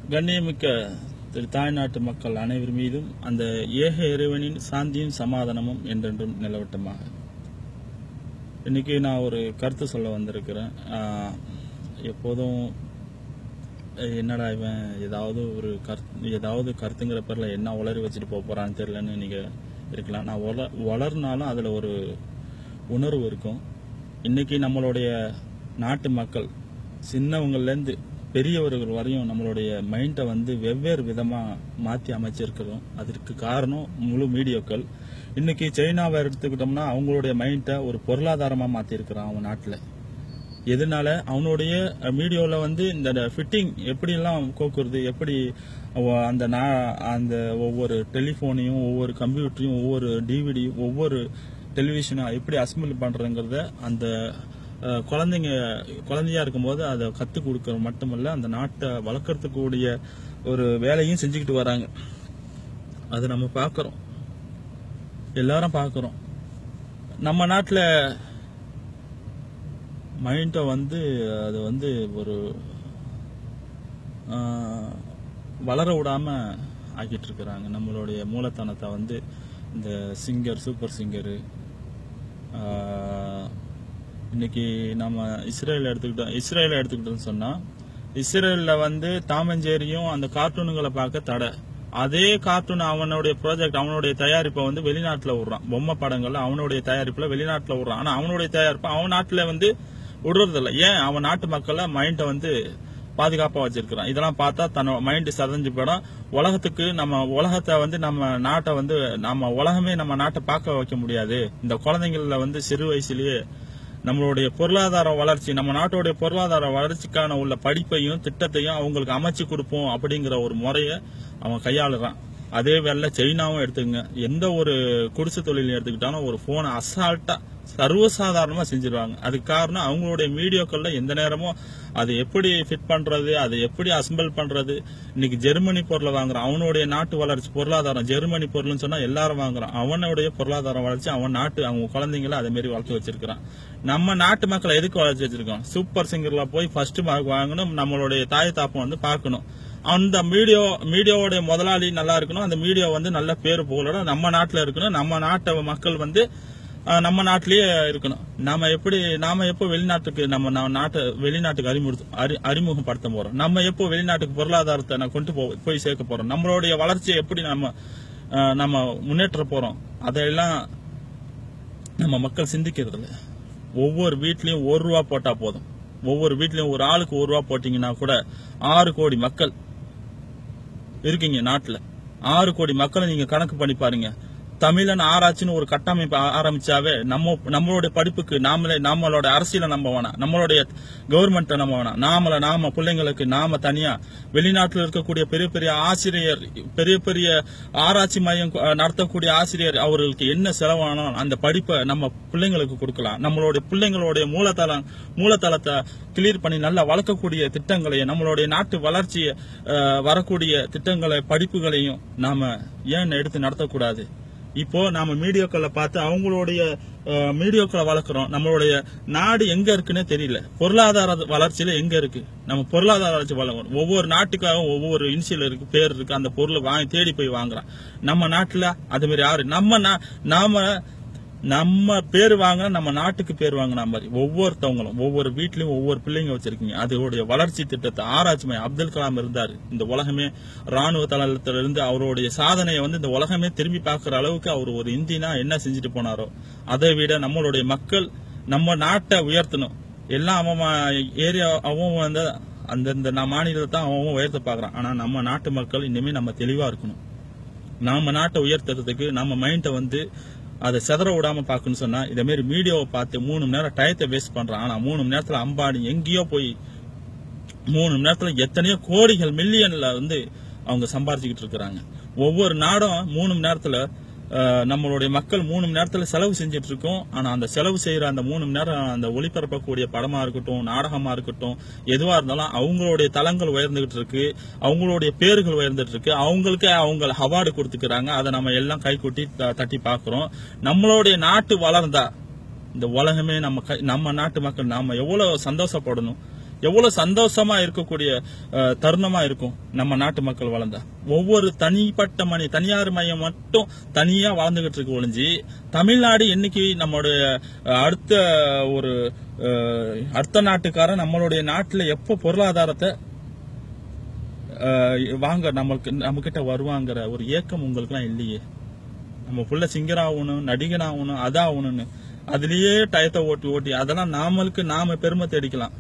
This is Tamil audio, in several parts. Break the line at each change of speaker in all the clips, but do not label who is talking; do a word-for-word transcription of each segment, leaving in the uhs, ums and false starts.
கண்ணியமிக்க திரு தாய்நாட்டு மக்கள் அனைவர் மீதும் அந்த ஏக இறைவனின் சாந்தியும் சமாதானமும் என்றென்றும் நிலவட்டமாக. இன்னைக்கு நான் ஒரு கருத்து சொல்ல வந்திருக்கிறேன். எப்போதும் என்னடா இவன் ஏதாவது ஒரு கருத்து ஏதாவது கருத்துங்கிற பேரில் என்ன உளறி வச்சுட்டு போக போறான்னு தெரியலன்னு நீங்க இருக்கலாம். நான் வள வளர்னாலும் அதில் ஒரு உணர்வு இருக்கும். இன்னைக்கு நம்மளுடைய நாட்டு மக்கள் சின்னவங்கள்லேருந்து பெரியவர்கள் வரையும் நம்மளுடைய மைண்டை வந்து வெவ்வேறு விதமாக மாற்றி அமைச்சிருக்கிறோம். அதற்கு காரணம் முழு மீடியாக்கள். இன்னைக்கு சைனாவை எடுத்துக்கிட்டோம்னா அவங்களுடைய மைண்டை ஒரு பொருளாதாரமாக மாற்றிருக்கிறான் அவன் நாட்டில். எதனால அவனுடைய மீடியாவில் வந்து இந்த ஃபிட்டிங் எப்படியெல்லாம் கோக்குறது, எப்படி அந்த அந்த ஒவ்வொரு டெலிஃபோனையும் ஒவ்வொரு கம்ப்யூட்டரையும் ஒவ்வொரு டிவிடி ஒவ்வொரு டெலிவிஷனும் எப்படி அசம்பிள் பண்ணுறதுங்கிறத அந்த குழந்தைங்க குழந்தையா இருக்கும்போது அதை கற்றுக் கொடுக்கறது மட்டுமல்ல, அந்த நாட்டை வளர்க்கறதுக்கூடிய ஒரு வேலையும் செஞ்சுக்கிட்டு வராங்க. அதை நம்ம பார்க்குறோம், எல்லாரும் பார்க்குறோம். நம்ம நாட்டில் மைண்டை வந்து அது வந்து ஒரு வளர விடாம ஆக்கிட்டு இருக்கிறாங்க. நம்மளுடைய மூலத்தனத்தை வந்து இந்த சிங்கர் சூப்பர் சிங்கரு இன்னைக்கு நம்ம இஸ்ரேல் எடுத்துக்கிட்டோம் இஸ்ரேல எடுத்துக்கிட்டோம்னு சொன்னா இஸ்ரேல்ல வந்து டாமஞ்சேரியும் அந்த கார்ட்டூனுங்களை பார்க்க தடை. அதே கார்ட்டூன் அவனுடைய ப்ராஜெக்ட் அவனுடைய தயாரிப்பை வந்து வெளிநாட்டுல விடுறான். பொம்மை படங்கள்ல அவனுடைய தயாரிப்புல வெளிநாட்டுல விடுறான். ஆனா அவனுடைய தயாரிப்பை அவன் நாட்டுல வந்து விடுறதில்ல. ஏன்? அவன் நாட்டு மக்களை மைண்டை வந்து பாதுகாப்பா வச்சிருக்கிறான். இதெல்லாம் பார்த்தா தன் மைண்ட் சதஞ்சு போயிடும். உலகத்துக்கு நம்ம உலகத்தை வந்து நம்ம நாட்டை வந்து நம்ம உலகமே நம்ம நாட்டை பார்க்க வைக்க முடியாது. இந்த குழந்தைங்கள வந்து சிறு வயசுலயே நம்மளுடைய பொருளாதார வளர்ச்சி நம்ம நாட்டோடைய பொருளாதார வளர்ச்சிக்கான உள்ள படிப்பையும் திட்டத்தையும் அவங்களுக்கு அமைச்சு கொடுப்போம் அப்படிங்கிற ஒரு முறைய அவன் கையாளுறான். அதே வேலை சைனாவும் எடுத்துக்கங்க. எந்த ஒரு குடிசை தொழில் எடுத்துக்கிட்டாலும் ஒரு போனை அசால்ட்டா சர்வசாதாரணமா செஞ்சிருவாங்க. அதுக்கு காரணம் அவங்களுடைய மீடியாக்கள்ல எந்த நேரமும் அதை எப்படி ஃபிட் பண்றது, அதை எப்படி அசம்பிள் பண்றது. இன்னைக்கு ஜெர்மனி பொருளை வாங்குறான். அவனுடைய நாட்டு வளர்ச்சி பொருளாதாரம் ஜெர்மனி பொருள்னு சொன்னா எல்லாரும் வாங்குறான். அவனுடைய பொருளாதார வளர்ச்சி அவன் நாட்டு அவங்க குழந்தைங்களை அதே மாதிரி வளர்த்து வச்சிருக்கிறான். நம்ம நாட்டு மக்களை எதுக்கு வளர்ச்சி வச்சிருக்கோம்? சூப்பர் சிங்கர்ல போய் ஃபர்ஸ்ட் மார்க் வாங்கணும், நம்மளுடைய தாய் தாப்பம் வந்து பார்க்கணும். அந்த மீடியா மீடியாவோட முதலாளி நல்லா இருக்கணும், அந்த மீடியா வந்து நல்ல பேரு புகழோட நம்ம நாட்டுல இருக்கணும், நம்ம நாட்டு மக்கள் வந்து நம்ம நாட்டிலேயே இருக்கணும். நாம எப்படி நாம எப்போ வெளிநாட்டுக்கு நம்ம நாட்டை வெளிநாட்டுக்கு அறிமுக அறிமுகப்படுத்த போறோம்? நம்ம எப்போ வெளிநாட்டுக்கு பொருளாதாரத்தை நான் கொண்டு போய் சேர்க்க போறோம்? நம்மளுடைய வளர்ச்சியை எப்படி நம்ம நம்ம முன்னேற்ற போறோம்? அதையெல்லாம் நம்ம மக்கள் சிந்திக்கிறது இல்லை. ஒவ்வொரு வீட்லயும் ஒரு ரூபா போட்டா போதும். ஒவ்வொரு வீட்லயும் ஒரு ஆளுக்கு ஒரு ரூபா போட்டீங்கன்னா கூட ஆறு கோடி மக்கள் இருக்கீங்க நாட்டுல. ஆறு கோடி மக்களை நீங்க கணக்கு பண்ணி பாருங்க. தமிழன் ஆராய்ச்சின்னு ஒரு கட்டமைப்பு ஆரம்பிச்சாவே நம்ம நம்மளுடைய படிப்புக்கு நாமளே நம்மளோட அரசியலை நம்ப வேணாம், நம்மளுடைய கவர்மெண்ட்டை நம்ப வேணாம். நாமள நாம பிள்ளைங்களுக்கு நாம தனியா வெளிநாட்டில் இருக்கக்கூடிய பெரிய பெரிய ஆசிரியர் பெரிய பெரிய ஆராய்ச்சி மையம் நடத்தக்கூடிய ஆசிரியர் அவர்களுக்கு என்ன செலவானாலும் அந்த படிப்பை நம்ம பிள்ளைங்களுக்கு கொடுக்கலாம். நம்மளுடைய பிள்ளைங்களுடைய மூலதளம் மூலதளத்தை கிளியர் பண்ணி நல்லா வளர்க்கக்கூடிய திட்டங்களையும் நம்மளுடைய நாட்டு வளர்ச்சியை வரக்கூடிய திட்டங்களை படிப்புகளையும் நாம ஏன் எடுத்து நடத்தக்கூடாது? இப்போ நாம மீடியாக்களை பார்த்து அவங்களுடைய மீடியாக்களை வளர்க்கிறோம். நம்மளுடைய நாடு எங்க இருக்குன்னே தெரியல. பொருளாதார வளர்ச்சியில எங்க இருக்கு? நம்ம பொருளாதார வளர்ச்சி வளர்க்கணும். ஒவ்வொரு நாட்டுக்காகவும் ஒவ்வொரு இனிஷியல் இருக்கு, பேர் இருக்கு. அந்த பொருளை வாங்கி தேடி போய் வாங்குறான். நம்ம நாட்டுல அது மாதிரி யாரு? நம்ம நாம நம்ம பேர் வாங்கினா நம்ம நாட்டுக்கு பேர் வாங்கின மாதிரி ஒவ்வொருத்தவங்களும் ஒவ்வொரு வீட்லயும் ஒவ்வொரு பிள்ளைங்க வச்சிருக்கீங்க. அதோடைய வளர்ச்சி திட்டத்தை ஆராய்ச்சி மையம் அப்துல் கலாம் இருந்தாரு. இந்த உலகமே ராணுவ தளத்திலிருந்து அவருடைய சாதனையை வந்து இந்த உலகமே திரும்பி பார்க்கிற அளவுக்கு அவர் ஒரு இந்தியனா என்ன செஞ்சுட்டு போனாரோ அதை விட நம்மளுடைய மக்கள் நம்ம நாட்டை உயர்த்தணும். எல்லாம் அவன் ஏரியா அவன் வந்து அந்தந்த மாநிலத்தை அவன் உயர்த்த பாக்குறான். ஆனா நம்ம நாட்டு மக்கள் இனிமே நம்ம தெளிவா இருக்கணும். நம்ம நாட்டை உயர்த்துறதுக்கு நம்ம மைண்டை வந்து அதை செதற விடாம பாக்கணும்னு சொன்னா இதே மாதிரி மீடியாவை பார்த்து மூணு மணி நேரம் டயத்தை வேஸ்ட் பண்றான். ஆனா மூணு மணி நேரத்துல அம்பானி எங்கேயோ போய் மூணு மணி நேரத்துல எத்தனையோ கோடிகள் மில்லியன்ல வந்து அவங்க சம்பாதிச்சுக்கிட்டு இருக்கிறாங்க. ஒவ்வொரு நாடும் மூணு மணி நேரத்துல நம்மளுடைய மக்கள் மூணு மணி நேரத்துல செலவு செஞ்சுட்டு இருக்கோம். ஆனா அந்த செலவு செய்யற அந்த மூணு மணி நேரம் அந்த ஒளிபரப்பக்கூடிய படமா இருக்கட்டும், நாடகமா இருக்கட்டும், எதுவா இருந்தாலும் அவங்களுடைய தளங்கள் உயர்ந்துகிட்டு இருக்கு, அவங்களுடைய பேர்கள் உயர்ந்துட்டு இருக்கு, அவங்களுக்கு அவங்க அவார்டு கொடுத்துக்கிறாங்க. அதை நம்ம எல்லாம் கை கொட்டி தட்டி பாக்குறோம். நம்மளுடைய நாட்டு வளர்ந்தா இந்த உலகமே நம்ம நம்ம நாட்டு மக்கள் நாம எவ்வளவு சந்தோஷப்படணும், எவ்வளவு சந்தோஷமா இருக்கக்கூடிய தருணமா இருக்கும் நம்ம நாட்டு மக்கள் வளர்ந்தா. ஒவ்வொரு தனிப்பட்ட மணி தனியார் மையம் மட்டும் தனியா வாழ்ந்துகிட்டு இருக்கு ஒழிஞ்சு தமிழ்நாடு என்னைக்கு நம்மளுடைய அடுத்த ஒரு அடுத்த நாட்டுக்காரன் நம்மளுடைய நாட்டுல எப்ப பொருளாதாரத்தை வாங்க நம்மளுக்கு நம்ம கிட்ட வருவாங்கிற ஒரு ஏக்கம் உங்களுக்கு எல்லாம் இல்லையே. நம்ம புள்ள சிங்கர் ஆகணும், நடிகன் ஆகணும், அதாகணும்னு அதுலயே டயத்தை ஓட்டி ஓட்டி அதெல்லாம் நாமளுக்கு நாம பெருமை தேடிக்கலாம்.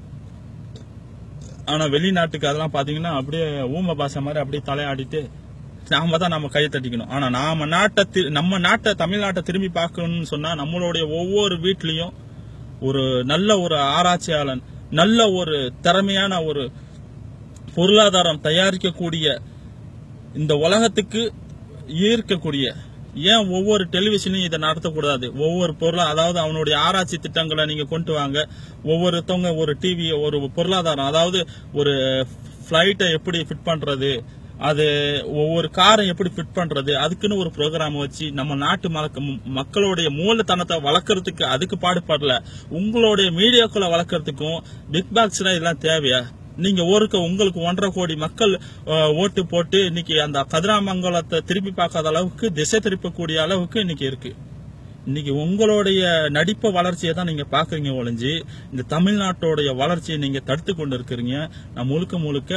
ஆனா வெளிநாட்டுக்கு அதெல்லாம் பாத்தீங்கன்னா அப்படியே ஊம பாசை மாதிரி அப்படியே தலையாடிட்டு நாம தான் நம்ம கையை தட்டிக்கணும். ஆனா நாம நாட்டை நம்ம நாட்டை தமிழ்நாட்டை திரும்பி பார்க்கணும்னு சொன்னா நம்மளுடைய ஒவ்வொரு வீட்லயும் ஒரு நல்ல ஒரு ஆராய்ச்சியாளன், நல்ல ஒரு திறமையான ஒரு பொருளாதாரம் தயாரிக்கக்கூடிய, இந்த உலகத்துக்கு ஈர்க்கக்கூடிய, ஏன் ஒவ்வொரு டெலிவிஷனையும் இதை நடத்தக்கூடாது? ஒவ்வொரு பொருளா அதாவது அவனுடைய ஆராய்ச்சி திட்டங்களை நீங்க கொண்டு வாங்க. ஒவ்வொருத்தவங்க ஒரு டிவி ஒரு பொருளாதாரம், அதாவது ஒரு பிளைட்டை எப்படி ஃபிட் பண்றது, அது ஒவ்வொரு காரை எப்படி ஃபிட் பண்றது, அதுக்குன்னு ஒரு ப்ரோக்ராம் வச்சு நம்ம நாட்டு மக்களுடைய மூலத்தனத்தை வளர்க்கறதுக்கு அதுக்கு பாடுபடல. உங்களுடைய மீடியாக்களை வளர்க்கறதுக்கும் பிக் பாக்ஸ்ல இதெல்லாம் தேவையா? நீங்க ஒருக்க உங்களுக்கு ஒன்றரை கோடி மக்கள் ஓட்டு போட்டு இன்னைக்கு அந்த கதிராமங்கலத்தை திருப்பி பார்க்காத அளவுக்கு திசை திருப்பக்கூடிய அளவுக்கு இன்னைக்கு இருக்கு. இன்னைக்கு உங்களுடைய நடிப்பு வளர்ச்சியை தான் நீங்க பாக்குறீங்க ஒழிஞ்சு இந்த தமிழ்நாட்டோடைய வளர்ச்சியை நீங்க தடுத்து கொண்டு இருக்கிறீங்க. நான் முழுக்க முழுக்க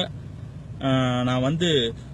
நான் வந்து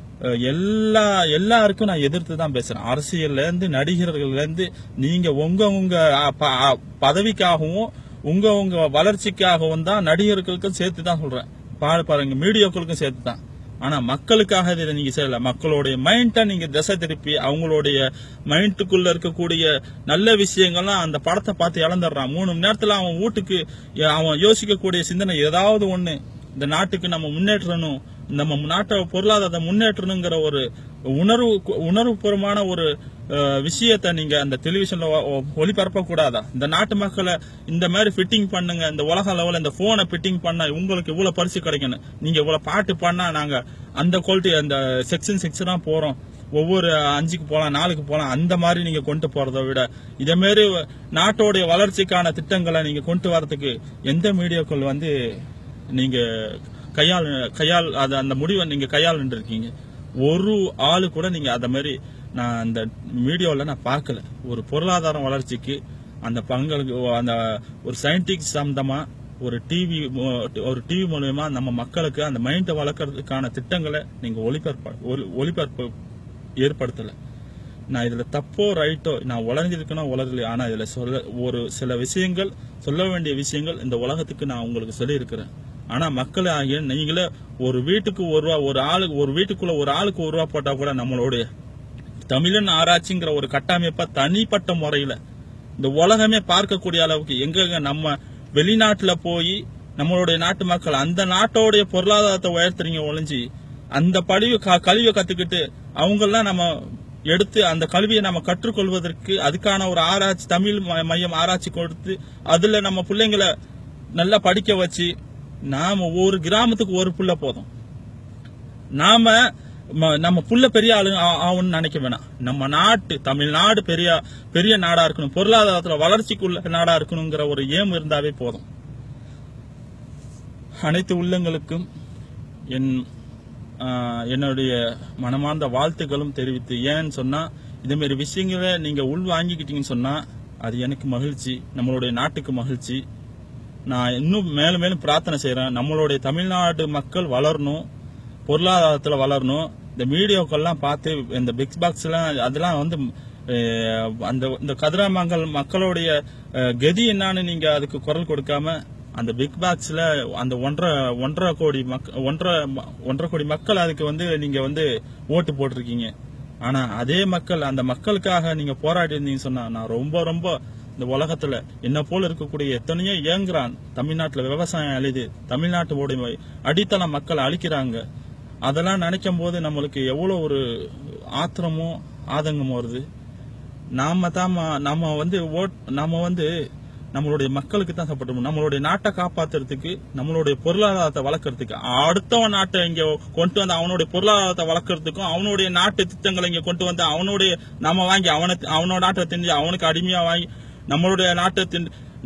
எல்லா எல்லாருக்கும் நான் எதிர்த்து தான் பேசுறேன். அரசியல்ல இருந்து நடிகர்கள்ல இருந்து நீங்க உங்க உங்க பதவிக்காகவும் உங்க உங்க வளர்ச்சிக்காகவும் தான் நடிகர்களுக்கும் சேர்த்து தான் சொல்றேன். பாடு பாருங்க, மீடியாக்களுக்கும் சேர்த்து தான். ஆனா மக்களுக்காக இதை நீங்க செய்யல. மக்களுடைய மைண்ட நீங்க திசை திருப்பி அவங்களுடைய மைண்டுக்குள்ள இருக்கக்கூடிய நல்ல விஷயங்கள்லாம் அந்த படத்தை பார்த்து இழந்துடுறான். மூணு மணி நேரத்துல அவன் வீட்டுக்கு அவன் யோசிக்கக்கூடிய சிந்தனை ஏதாவது ஒண்ணு, இந்த நாட்டுக்கு நம்ம முன்னேற்றணும், நம்ம நாட்டை பொருளாதாரத்தை முன்னேற்றணுங்கிற ஒரு உணர்வு உணர்வுபூர்வமான ஒரு விஷயத்தை நீங்க அந்த டெலிவிஷன்ல ஒளிபரப்ப கூடாதா? இந்த நாட்டு மக்களை இந்த மாதிரி ஃபிட்டிங் பண்ணுங்க, இந்த உலக லெவலில் இந்த போனை ஃபிட்டிங் பண்ணா உங்களுக்கு இவ்வளவு பரிசு கிடைக்கணும், நீங்க இவ்வளவு பாட்டு பண்ணா நாங்க அந்த குவாலிட்டி அந்த செக்ஷன் செக்ஷனா போறோம், ஒவ்வொரு அஞ்சுக்கு போலாம் நாலுக்கு போலாம், அந்த மாதிரி நீங்க கொண்டு போறதை விட இதே மாதிரி நாட்டோடைய வளர்ச்சிக்கான திட்டங்களை நீங்க கொண்டு வரதுக்கு எந்த மீடியாக்கள் வந்து நீங்க கையாள் கையாள் அந்த முடிவை நீங்க கையாள் இருக்கீங்க. ஒரு ஆளு கூட நீங்க அத மாதிரி நான் அந்த மீடியாவில் நான் பார்க்கல. ஒரு பொருளாதார வளர்ச்சிக்கு அந்த பங்களுக்கு அந்த ஒரு சயின்டிபிக் சம்பந்தமா ஒரு டிவி ஒரு டிவி மூலமா நம்ம மக்களுக்கு அந்த மைண்டை வளர்க்கறதுக்கான திட்டங்களை நீங்க ஒளிபரப்பு ஒளிபரப்பு ஏற்படுத்தல. நான் இதுல தப்போ ரைட்டோ நான் உளர்ந்திருக்கணும் உளரல. ஆனா இதுல சொல்ல ஒரு சில விஷயங்கள் சொல்ல வேண்டிய விஷயங்கள் இந்த உலகத்துக்கு நான் உங்களுக்கு சொல்லி இருக்கிறேன். ஆனா மக்கள் ஆகிய நீங்களே ஒரு வீட்டுக்கு ஒரு ரூபா ஒரு ஆளுக்கு ஒரு வீட்டுக்குள்ள ஒரு ஆளுக்கு ஒரு ரூபா போட்டா கூட நம்மளுடைய தமிழன் ஆராய்ச்சிங்கிற ஒரு கட்டமைப்பா தனிப்பட்ட முறையில இந்த உலகமே பார்க்கக்கூடிய அளவுக்கு எங்க நம்ம வெளிநாட்டுல போய் நம்மளுடைய நாட்டு மக்கள் அந்த நாட்டோடைய பொருளாதாரத்தை உயர்த்துறீங்க ஒழிஞ்சு அந்த படிவு கல்வியை கத்துக்கிட்டு அவங்கெல்லாம் நம்ம எடுத்து அந்த கல்வியை நம்ம கற்றுக்கொள்வதற்கு அதுக்கான ஒரு ஆராய்ச்சி தமிழ் மையம் ஆராய்ச்சி கொடுத்து அதுல நம்ம பிள்ளைங்களை நல்லா படிக்க வச்சு நாம ஒரு கிராமத்துக்கு ஒரு புள்ள போதும், நாம நம்ம புள்ள பெரிய ஆளு ஆகும்னு நினைக்க வேணாம். நம்ம நாட்டு தமிழ்நாடு பெரிய பெரிய நாடா இருக்கணும், பொருளாதாரத்துல வளர்ச்சிக்குள்ள நாடா இருக்கணுங்கிற ஒரு ஏம் இருந்தாவே போதும். அனைத்து உள்ளங்களுக்கும் என் என்னுடைய மனமார்ந்த வாழ்த்துக்களும் தெரிவித்து, ஏன்னு சொன்னா இதே மாதிரி விஷயங்களை நீங்க உள் வாங்கிக்கிட்டீங்கன்னு சொன்னா அது எனக்கு மகிழ்ச்சி, நம்மளுடைய நாட்டுக்கு மகிழ்ச்சி. நான் இன்னும் மேலும் மேலும் பிரார்த்தனை செய்யறேன், நம்மளுடைய தமிழ்நாடு மக்கள் வளரணும், பொருளாதாரத்துல வளரணும். இந்த மீடியாக்கள்லாம் பார்த்து இந்த பிக் பாக்ஸ் எல்லாம் அதெல்லாம் வந்து அந்த இந்த கதிராமங்கல் மக்களுடைய கதி என்னன்னு நீங்க அதுக்கு குரல் கொடுக்காம அந்த பிக் பாக்ஸ்ல அந்த ஒன்றரை ஒன்றரை கோடி ஒன்றரை ஒன்றரை கோடி மக்கள் அதுக்கு வந்து நீங்க வந்து ஓட்டு போட்டிருக்கீங்க. ஆனா அதே மக்கள் அந்த மக்களுக்காக நீங்க போராடி இருந்தீங்கன்னு சொன்னா நான் ரொம்ப ரொம்ப இந்த உலகத்துல என்ன போல இருக்கக்கூடிய எத்தனையோ ஏங்குறான். தமிழ்நாட்டுல விவசாயம் அழிது, தமிழ்நாட்டு அடித்தள மக்கள் அழிக்கிறாங்க. அதெல்லாம் நினைக்கும் போது நம்மளுக்கு எவ்வளவு ஒரு ஆத்திரமோ ஆதங்கமோ வருது. நாம தான் நாம வந்து நாம வந்து நம்மளுடைய மக்களுக்கு தான் சப்போர்ட் பண்ணணும். நம்மளுடைய நாட்டை காப்பாத்துறதுக்கு, நம்மளுடைய பொருளாதாரத்தை வளர்க்கறதுக்கு, அடுத்தவன் நாட்டை இங்க கொண்டு வந்து அவனுடைய பொருளாதாரத்தை வளர்க்கறதுக்கும் அவனுடைய நாட்டு திட்டங்களை இங்க கொண்டு வந்து அவனுடைய நம்ம வாங்கி அவனை அவனோட நாட்டை தின்னு அவனுக்கு அடிமையா வாங்கி நம்மளுடைய நாட்டை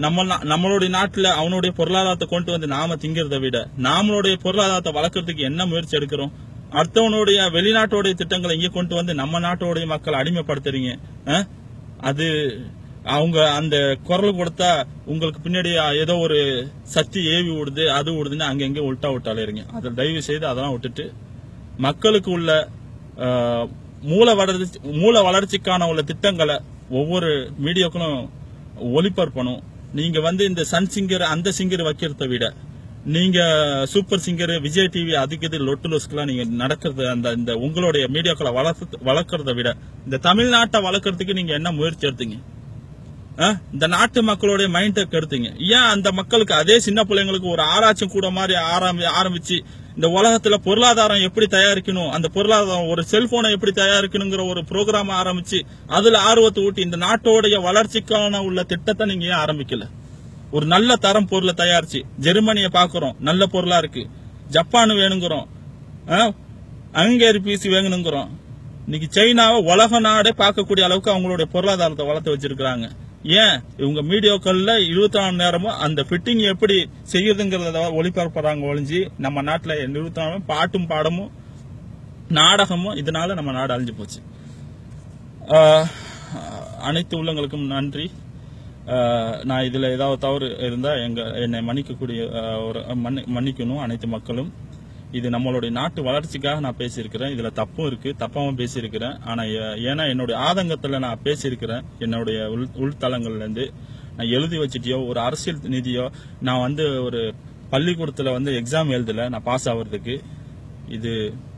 நம்ம நம்மளுடைய நாட்டுல அவனுடைய பொருளாதாரத்தை கொண்டு வந்து நாம திங்கிறத விட நம்மளுடைய பொருளாதாரத்தை வளர்க்கறதுக்கு என்ன முயற்சி எடுக்கிறோம்? அடுத்தவனுடைய வெளிநாட்டோடைய திட்டங்களை இங்க கொண்டு வந்து நம்ம நாட்டோடைய மக்களை அடிமைப்படுத்துறீங்க. அது அவங்க அந்த குரல் கொடுத்தா உங்களுக்கு பின்னாடி ஏதோ ஒரு சக்தி ஏவி விடுது, அது விடுதுன்னு அங்க எங்க உள்டா விட்டாலேருங்க. அதை தயவு செய்து அதெல்லாம் விட்டுட்டு மக்களுக்கு உள்ள மூல வளர்ச்சி மூல வளர்ச்சிக்கான உள்ள திட்டங்களை ஒவ்வொரு மீடியாக்களும் ஒளிபரப்பணும். நீங்க வந்து இந்த சன் சிங்கர் அந்த சிங்கர் வைக்கிறத விட நீங்க சூப்பர் சிங்கர் விஜய் டிவி அதுக்கு இது லொட்டு லொஸ்கெல்லாம் நீங்க நடக்கிறது அந்த இந்த உங்களுடைய மீடியாக்களை வளர்த்து வளர்க்கறத விட இந்த தமிழ்நாட்டை வளர்க்கறதுக்கு நீங்க என்ன முயற்சி எடுத்தீங்க? இந்த நாட்டு மக்களுடைய மைண்டை கெடுத்தீங்க. ஏன் அந்த மக்களுக்கு அதே சின்ன பிள்ளைங்களுக்கு ஒரு ஆராய்ச்சி கூட மாதிரி ஆரம்பிச்சு இந்த உலகத்துல பொருளாதாரம் எப்படி தயாரிக்கணும், அந்த பொருளாதாரம் ஒரு செல்போனை எப்படி தயாரிக்கணுங்கிற ஒரு ப்ரோக்ராம் ஆரம்பிச்சு அதுல ஆர்வத்தை ஊட்டி இந்த நாட்டோடைய வளர்ச்சிக்கான உள்ள திட்டத்தை நீங்க ஏன் ஆரம்பிக்கல? ஒரு நல்ல தரம் பொருளை தயாரிச்சு ஜெர்மனிய பாக்குறோம், நல்ல பொருளா இருக்கு. ஜப்பான் வேணுங்கிறோம், ஹங்கேரி பீஸ் வேணுங்கிறோம். இன்னைக்கு சைனாவை உலக நாடே பார்க்கக்கூடிய அளவுக்கு அவங்களுடைய பொருளாதாரத்தை வளர்த்து வச்சிருக்காங்க. ஏன் இவங்க மீடியாக்கள்ல இருபத்தி நாலு நேரமும் அந்த ஃபிட்டிங் எப்படி செய்யுதுங்கிறத ஒளிபரப்புறாங்க ஒழிஞ்சு நம்ம நாட்டுல இருபத்தி நாலு பாட்டும் பாடமும் நாடகமும் இதனால நம்ம நாடு அழிஞ்சு போச்சு. அனைத்து உள்ளங்களுக்கும் நன்றி. நான் இதுல ஏதாவது தவறு இருந்தா எங்க என்னை மன்னிக்கக்கூடிய ஒரு மன்னிக்கணும் அனைத்து மக்களும். இது நம்மளுடைய நாட்டு வளர்ச்சிக்காக நான் பேசியிருக்கிறேன். இதுல தப்பும் இருக்கு, தப்பாவும் பேசியிருக்கிறேன். ஆனா ஏன்னா என்னுடைய ஆதங்கத்துல நான் பேசியிருக்கிறேன். என்னுடைய உள் உள்தளங்கள்ல இருந்து நான் எழுதி வச்சுட்டியோ ஒரு அரசியல் நிதியோ நான் வந்து ஒரு பள்ளிக்கூடத்துல வந்து எக்ஸாம் எழுதல நான் பாஸ் ஆகுறதுக்கு. இது